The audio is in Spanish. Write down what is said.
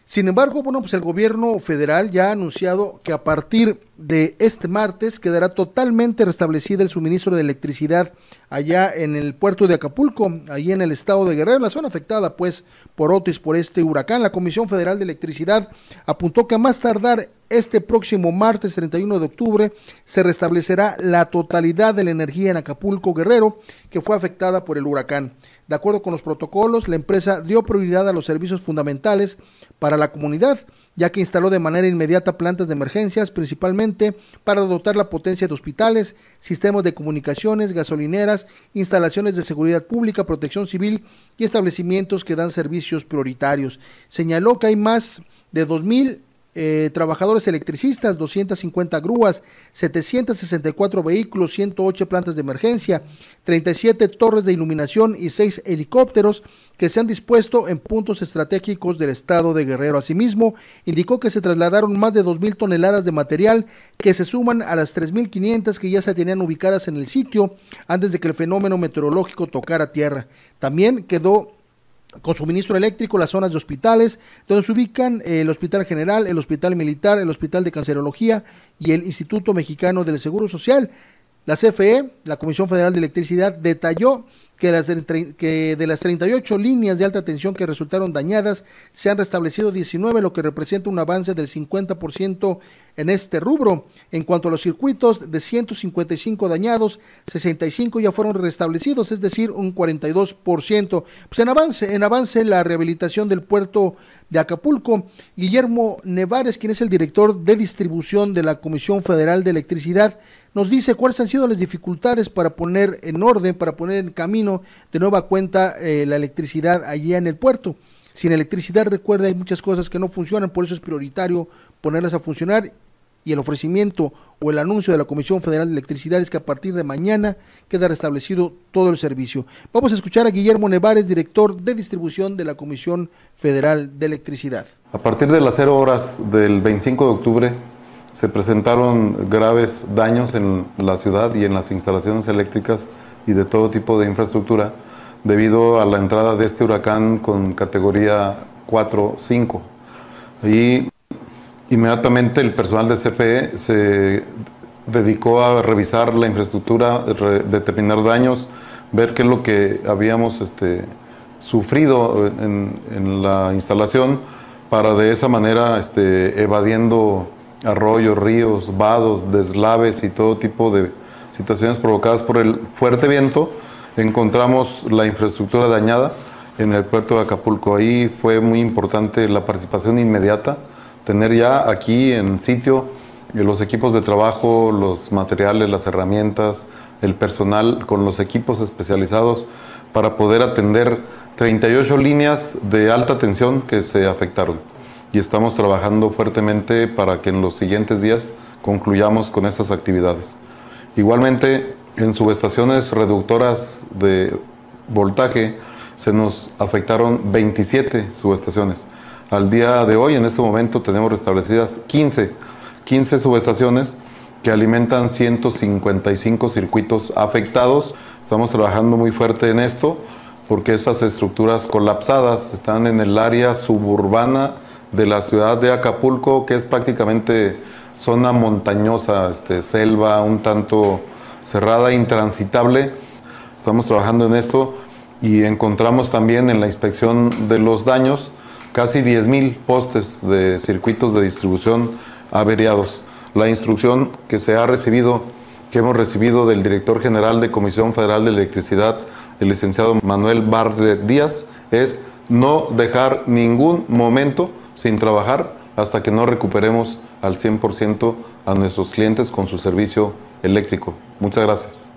Sin embargo, bueno, pues el gobierno federal ya ha anunciado que a partir de este martes quedará totalmente restablecida el suministro de electricidad allá en el puerto de Acapulco, allí en el estado de Guerrero, la zona afectada pues por Otis, por este huracán. La Comisión Federal de Electricidad apuntó que a más tardar este próximo martes 31 de octubre se restablecerá la totalidad de la energía en Acapulco, Guerrero, que fue afectada por el huracán. De acuerdo con los protocolos, la empresa dio prioridad a los servicios fundamentales para la comunidad, ya que instaló de manera inmediata plantas de emergencias, principalmente para dotar la potencia de hospitales, sistemas de comunicaciones, gasolineras, instalaciones de seguridad pública, protección civil y establecimientos que dan servicios prioritarios. Señaló que hay más de 2,000 trabajadores electricistas, 250 grúas, 764 vehículos, 108 plantas de emergencia, 37 torres de iluminación y 6 helicópteros que se han dispuesto en puntos estratégicos del estado de Guerrero. Asimismo, indicó que se trasladaron más de 2,000 toneladas de material que se suman a las 3,500 que ya se tenían ubicadas en el sitio antes de que el fenómeno meteorológico tocara tierra. También quedó con suministro eléctrico las zonas de hospitales, donde se ubican el Hospital General, el Hospital Militar, el Hospital de Cancerología y el Instituto Mexicano del Seguro Social. La CFE, la Comisión Federal de Electricidad, detalló que de las 38 líneas de alta tensión que resultaron dañadas, se han restablecido 19, lo que representa un avance del 50% en este rubro. En cuanto a los circuitos, de 155 dañados, 65 ya fueron restablecidos, es decir, un 42%. Pues en avance la rehabilitación del puerto de Acapulco. Guillermo Nevares, quien es el director de distribución de la Comisión Federal de Electricidad, nos dice cuáles han sido las dificultades para poner en orden, para poner en camino de nueva cuenta la electricidad allí en el puerto. Sin electricidad, recuerda, hay muchas cosas que no funcionan, por eso es prioritario ponerlas a funcionar, y el ofrecimiento o el anuncio de la Comisión Federal de Electricidad es que a partir de mañana queda restablecido todo el servicio. Vamos a escuchar a Guillermo Nevares, director de distribución de la Comisión Federal de Electricidad. A partir de las 0 horas del 25 de octubre se presentaron graves daños en la ciudad y en las instalaciones eléctricas y de todo tipo de infraestructura debido a la entrada de este huracán con categoría 4-5. Y inmediatamente el personal de CFE se dedicó a revisar la infraestructura, determinar daños, ver qué es lo que habíamos sufrido en la instalación, para de esa manera evadiendo arroyos, ríos, vados, deslaves y todo tipo de situaciones provocadas por el fuerte viento. Encontramos la infraestructura dañada en el puerto de Acapulco. Ahí fue muy importante la participación inmediata, tener ya aquí en sitio los equipos de trabajo, los materiales, las herramientas, el personal con los equipos especializados para poder atender 38 líneas de alta tensión que se afectaron. Y estamos trabajando fuertemente para que en los siguientes días concluyamos con esas actividades. Igualmente, en subestaciones reductoras de voltaje se nos afectaron 27 subestaciones. Al día de hoy, en este momento, tenemos restablecidas 15 subestaciones que alimentan 155 circuitos afectados. Estamos trabajando muy fuerte en esto porque estas estructuras colapsadas están en el área suburbana de la ciudad de Acapulco, que es prácticamente zona montañosa, selva un tanto cerrada, intransitable. Estamos trabajando en esto y encontramos también en la inspección de los daños casi 10,000 postes de circuitos de distribución averiados. La instrucción que hemos recibido del director general de Comisión Federal de Electricidad, el licenciado Manuel Barlet Díaz, es no dejar ningún momento sin trabajar hasta que no recuperemos al 100% a nuestros clientes con su servicio eléctrico. Muchas gracias.